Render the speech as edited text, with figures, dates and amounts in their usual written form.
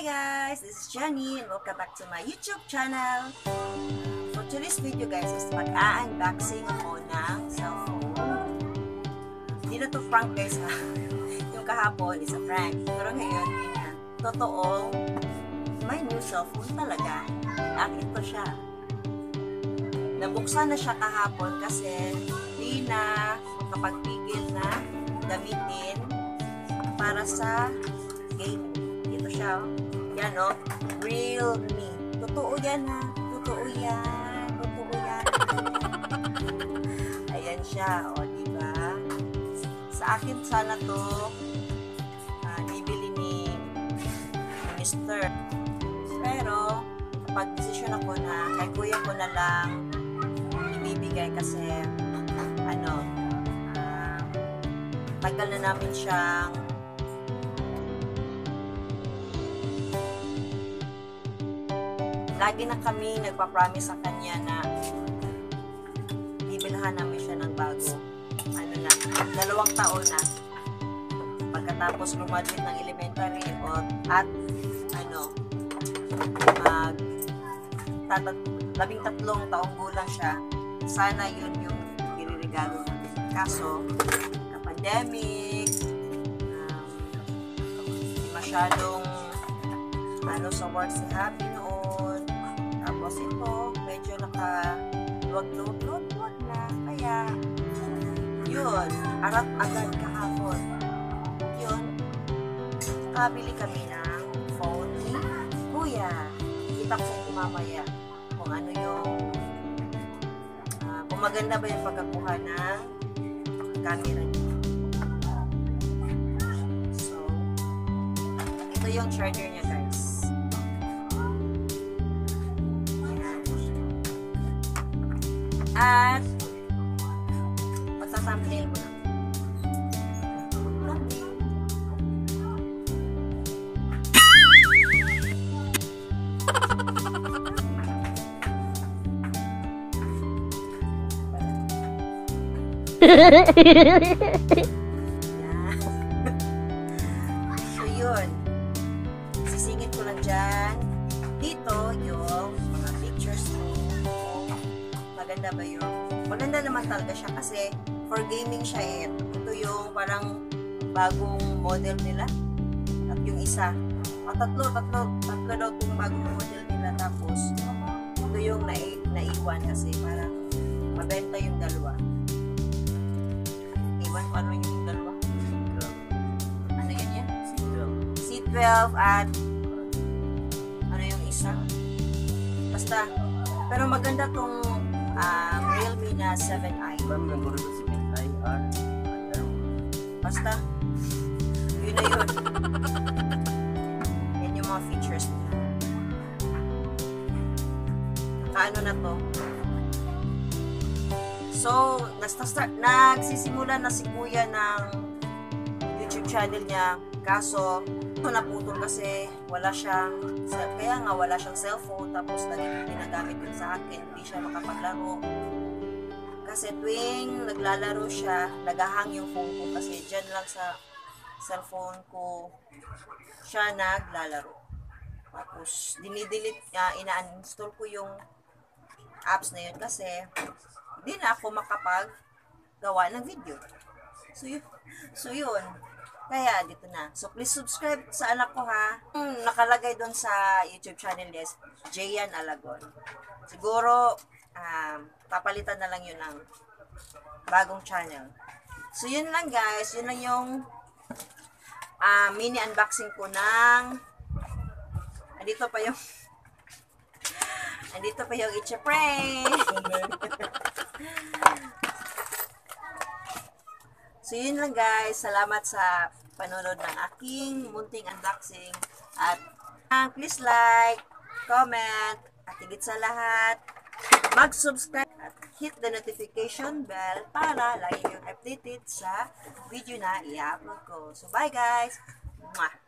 guys, this is Jenny and welcome back to my YouTube channel. For today's video guys is mag-unboxing ako ng cellphone. Hindi na to prank guys ha. Yung kahapon is a prank. Pero ngayon, totoong may new cellphone talaga. At ito siya. Nabuksan na siya kahapon kasi hindi na makapagpigil na gamitin para sa gaming. Dito siya, yan o, Realme. Totoo yan ha, totoo yan, totoo yan. Ayan siya, o diba? Sa akin sana to, bibili ni Mr. Pero, pag-desisyon ako na, kay kuya ko na lang ibibigay kasi, tagal na namin siyang lagi na kami nagpa-promise sa kanya na bibilhan namin siya ng bago. 2 taon na. Pagkatapos graduate ng elementary at 13 taong gulang siya. Sana yun yung iririgalo namin. Kaso, pandemic, hindi masyadong sa work si Happy noon. Tapos ito, medyo naka-luwag na. Kaya, yun, arat agad kahapon. Yun, kabili kami ng phone ni Kuya. Kita ko sa mamaya kung ano yung kung maganda ba yung pagkakuha ng camera niya. So, ito yung charger niya guys. At magsa-thumbnail mo na. So yun, sisingit ko lang dyan dito yung mga pictures mo. Maganda ba yun? Maganda naman talaga siya kasi for gaming siya eh. Ito yung parang bagong model nila at yung isa tatlo daw itong bagong model nila. Tapos ito yung naiwan kasi parang mabenta yung dalawa. Iwan ko ano yung dalawa? Ano yun yan? C12 at ano yung isa? Basta pero maganda tong Realme na 7i. Basta yun na yun. Yan yung mga features nila. Kaano na to? So, nagsisimula na si Kuya ng YouTube channel niya. Kaso, naputol kasi wala siyang cellphone. Tapos, ginagamit yun sa akin. Hindi siya makapaglaro. Kasi tuwing naglalaro siya, nagahang yung phone ko. Kasi dyan lang sa cellphone ko siya naglalaro. Tapos, dinidelete niya, ina-uninstall ko yung apps na yun kasi hindi na ako makapag-gawa ng video. So yun. Kaya, dito na. So, please subscribe sa anak ko ha. Nakalagay doon sa YouTube channel niya, Jayan Alagon. Siguro, papalitan na lang yun ng bagong channel. So, yun lang guys. Yun lang yung mini unboxing ko ng andito pa yung itcha-pray. So, yun lang guys. Salamat sa panonood ng aking munting unboxing. At please like, comment, at higit sa lahat, mag-subscribe at hit the notification bell para lagi yung updated sa video na i-upload ko. So, bye guys! Mwah!